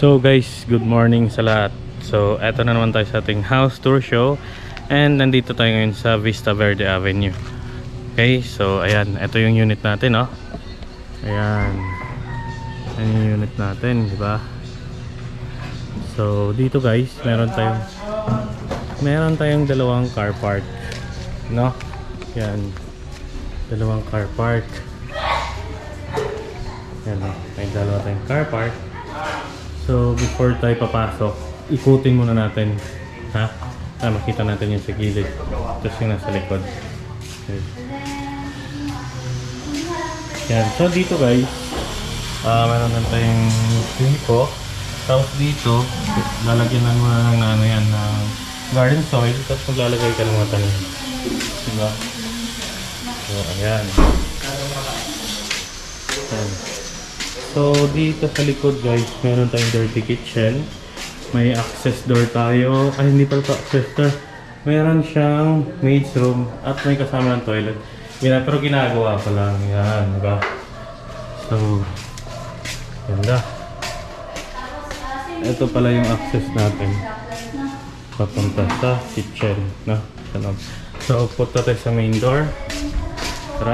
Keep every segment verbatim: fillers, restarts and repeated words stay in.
So guys, good morning sa lahat. So eto na naman tayo sa ating house tour show. And nandito tayo ngayon sa Vista Verde Avenue. Okay, so ayan, eto yung unit natin, oh. Ayan. Ayan yung unit natin, di ba? So dito guys, meron tayong meron tayong dalawang car park, no? Ayan. Dalawang car park. Ayan, oh. May dalawa tayong car park. So before tayo papasok, ikutin muna natin, ha? Ah, makita natin yung sa gilid, tapos yung nasa likod. Okay. Yan. So dito guys, uh, meron na tayong pinko. Tapos dito, lalagyan na muna ng ano yan, ng garden soil, tapos maglalagay ka ng mga tanim. Diba? So ayan. Ayan. So dito sa likod guys, meron tayong dirty kitchen. May access door tayo. Ay, hindi pala ito access door. Meron siyang maid's room at may kasama ng toilet. Yan, pero ginagawa pa lang. Yan, diba? So, ganda. Ito pala yung access natin papunta sa kitchen, no? So, punta tayo sa main door. Tara.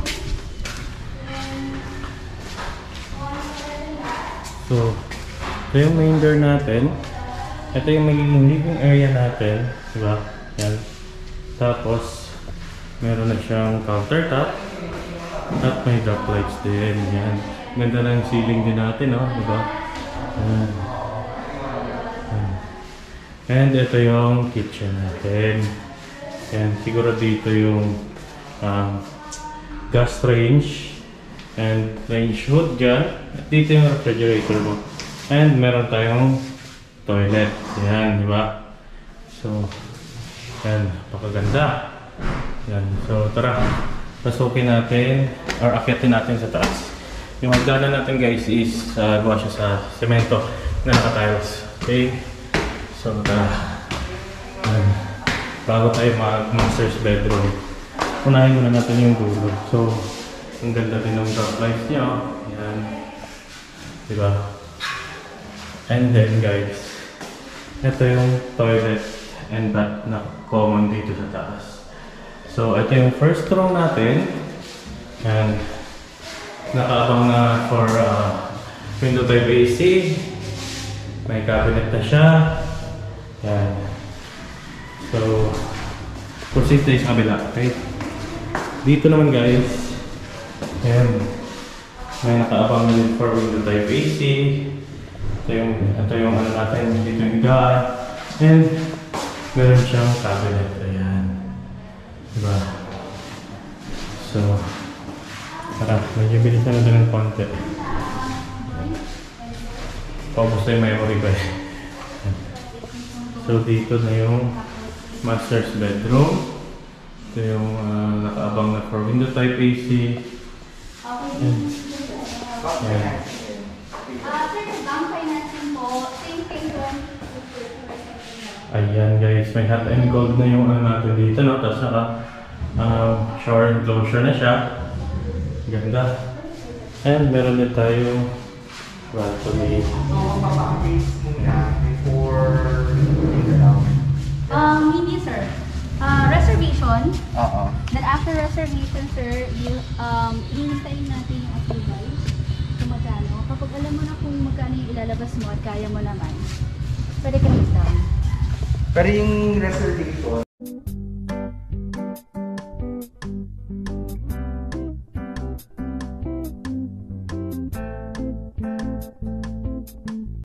So, ito yung main door natin. Ito yung magiging living area natin, diba? Yan. Tapos, meron na siyang countertop at may drop lights din. Yan. Ganda na yung ceiling din natin, no? Diba? Yan. Yan. And ito yung kitchen natin. Yan. Siguro dito yung um, gas range and range hood dyan. At dito yung refrigerator mo. And meron tayong toilet. Yan, di ba? So, yan. Napakaganda. Yan. So, tara. Pasukin natin or akyatin natin sa taas. Yung hagdanan natin guys is uh, gawa siya sa semento na naka-tiles. Okay? So, tara. Yan. Bago tayo mag-master's bedroom, unahin muna natin yung dulo. So, ang ganda din ng drop lights niya. Yan. Diba? And then guys, ito yung toilet and bath na common dito sa taas. So, ito yung first room natin. And nakaabang na for uh, window type A C. May cabinet na siya. Yan. So, proceed tayo sa kabila. Okay? Dito naman guys, ayan, may nakaabang na din for window type A C. Ito yung, ito yung ano natin, dito yung higaan. And meron siyang cabinet. Ayan. Diba? So, tara, medyo bilisan natin ng konti. Paubos na yung memory ko eh. So, dito na yung master's bedroom. Ito yung uh, nakaabang na for window type A C. Ayan. Ayan. Ayan guys, may hot and cold na yung ano natin dito, no? Tapos naka um, shower enclosure na siya. Ganda. And meron din tayo balcony. Um, hindi sir. Uh, reservation. Oo. Then after reservation sir, you, um, hihintayin natin yung approval kung magkano. Kapag alam mo na kung magkano yung ilalabas mo at kaya mo naman, pwede ka mag-down. Pero yung reservation,